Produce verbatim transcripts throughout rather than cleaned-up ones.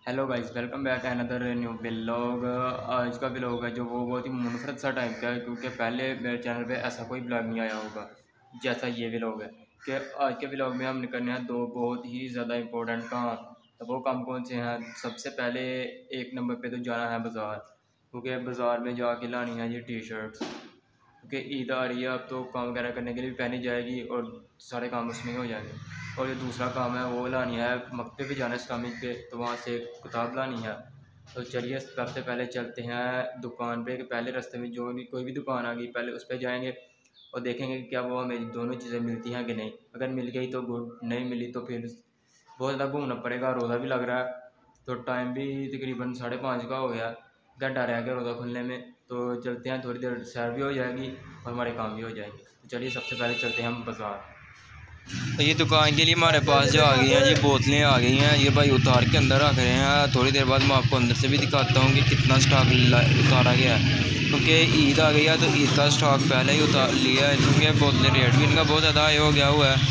Hello guys, welcome back another new vlog. आज का vlog है जो वो बहुत ही मुनफरद सा टाइप का है, क्योंकि पहले मेरे चैनल पे ऐसा कोई व्लॉग नहीं आया होगा जैसा ये व्लॉग है। कि आज के व्लॉग में हम करने हैं दो बहुत ही ज़्यादा इंपॉर्टेंट काम। तो वो काम कौन से हैं? सबसे पहले एक नंबर पे तो जाना है बाज़ार, क्योंकि बाज़ार में जाके लानी है ये टी शर्ट, क्योंकि ईद आ रही है। अब तो काम वगैरह करने के लिए भी पहनी जाएगी और सारे काम उसमें ही हो जाएंगे। और ये दूसरा काम है वो लानी है मकतब भी जाना है इस्लामिक पे, तो वहाँ से एक किताब लानी है। तो चलिए सबसे पहले चलते हैं दुकान पे। कि पहले रास्ते में जो भी कोई भी दुकान आ गई पहले उस पर जाएंगे और देखेंगे कि क्या वो हमें दोनों चीज़ें मिलती हैं कि नहीं। अगर मिल गई तो गुड, नहीं मिली तो फिर बहुत ज़्यादा घूमना पड़ेगा। रोज़ा भी लग रहा है तो टाइम भी तकरीबन साढ़े पाँच का हो गया, घंटा रह गया रोज़ा खुलने में। तो चलते हैं, थोड़ी देर सैर भी हो जाएगी और हमारे काम भी हो जाएंगे। तो चलिए सबसे पहले चलते हैं हम बाज़ार। तो ये दुकान के लिए हमारे पास जो आ गई हैं, ये बोतलें आ गई हैं। ये भाई उतार के अंदर रख रहे हैं। थोड़ी देर बाद मैं आपको अंदर से भी दिखाता हूँ कि कितना स्टॉक उतारा गया है, क्योंकि ईद आ गई है तो ईद का स्टॉक पहले ही उतार लिया है, क्योंकि बोतलें रेट भी इनका बहुत ज़्यादा हाई हो गया हुआ है।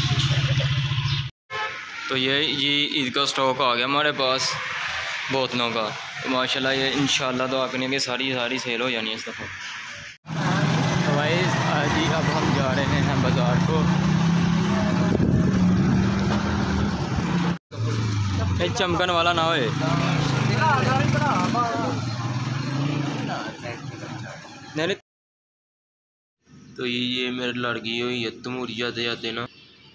तो ये ये ईद का स्टॉक आ गया हमारे पास बोतलों का। तो माशाल्लाह ये इंशाल्लाह दुआ करने की सारी सारी सेल हो जानी है इस दफ़ा। तो भाई आज ही अब हम जा रहे हैं बाज़ार को। ये चमकन वाला ना होए। नहीं तो ये ये मेरे लड़की हुई है तमूरी जाते जाते ना,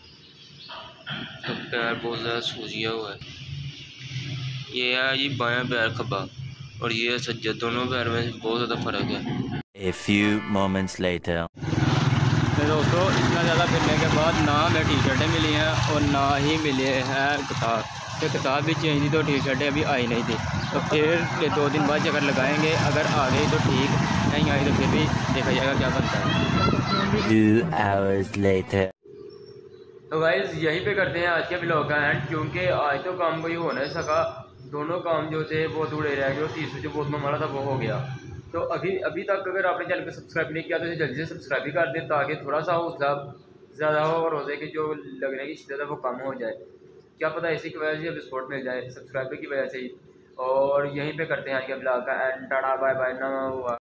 तो पैर बहुत ज़्यादा सूजिया हुआ है। ये है जी बायां पैर खब्बा और ये सज्जा, दोनों पैर में बहुत ज़्यादा फ़र्क है। A few moments later. तो दोस्तों इतना ज़्यादा फिरने के बाद ना हमें टी शर्टें मिली हैं और ना ही मिले हैं किताब। तो किताब भी चेंज थी तो टी शर्टें अभी आई नहीं थी। तो फिर दो दिन बाद चक्कर लगाएंगे, अगर आ गई तो ठीक, नहीं आई तो फिर भी देखा जाएगा क्या बनता है। Two hours later. तो गाइस यहीं पे करते हैं आज के ब्लॉग का एंड, क्योंकि आज तो काम कोई हो नहीं सका। दोनों काम जो थे वो अधूरे रह गए और तीसरी जो बोतल हमारा था वो हो गया। तो अभी अभी तक अगर आपने चैनल को सब्सक्राइब नहीं किया तो इसे जल्दी से सब्सक्राइब भी कर दें, ताकि थोड़ा सा हौसला ज़्यादा हो और रोज़े की जो लगने की शिद्दत है वो कम हो जाए। क्या पता इसी की वजह से अब सपोर्ट मिल जाए सब्सक्राइबर की वजह से ही। और यहीं पे करते हैं आज के ब्लॉग का एंड। टाटा बाय बाय ना हुआ।